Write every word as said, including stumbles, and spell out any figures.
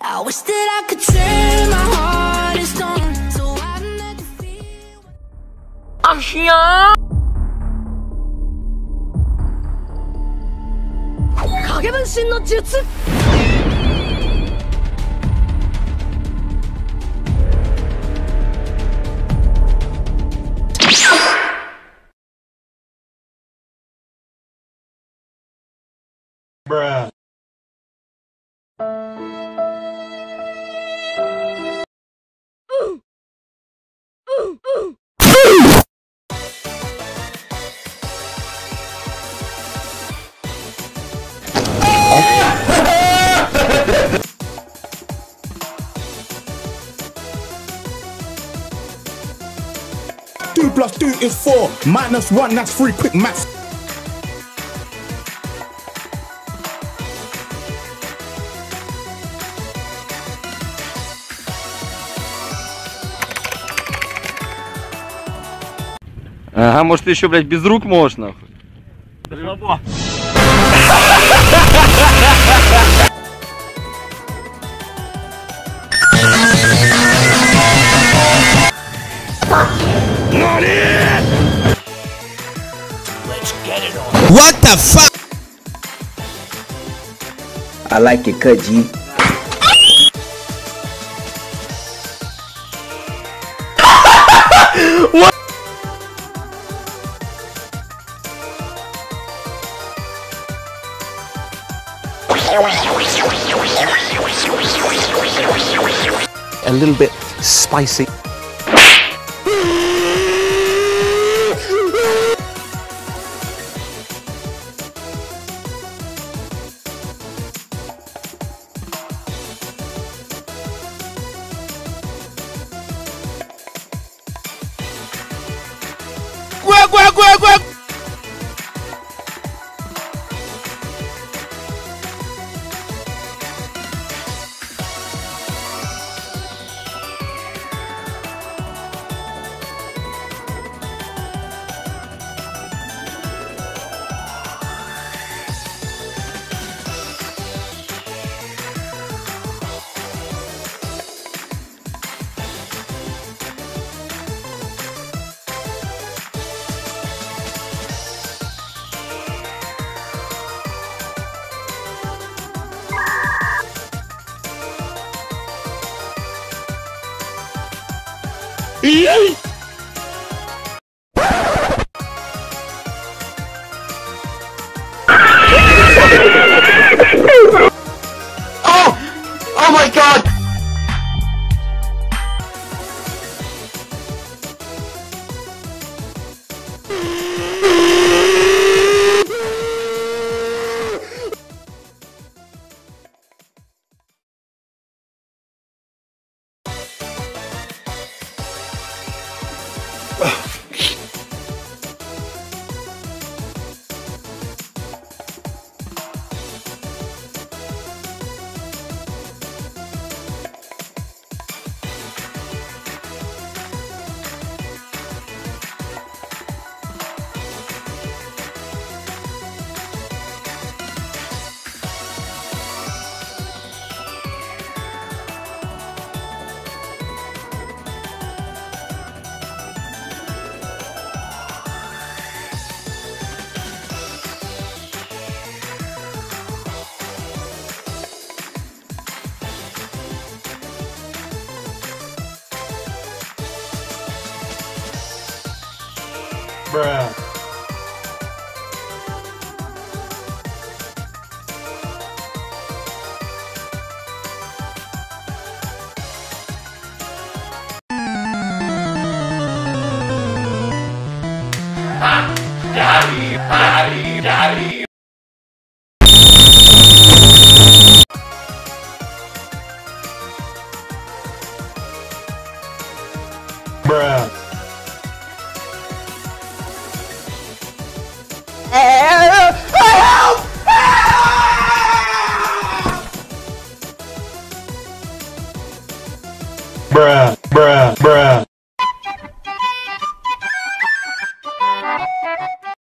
I wish that I could turn my heart to stone, so I never feel. 아시야. 가게변신の術. Bruh. Two plus two is four, minus one, that's three, quick maths. Ага, может еще, блядь, без рук можно? Слабо. What the fuck? I like your cut, G. What? A little bit spicy. Quack, quack, quack, quack. Yay! Oh! Oh my god! Bruh. Daddy, daddy, daddy.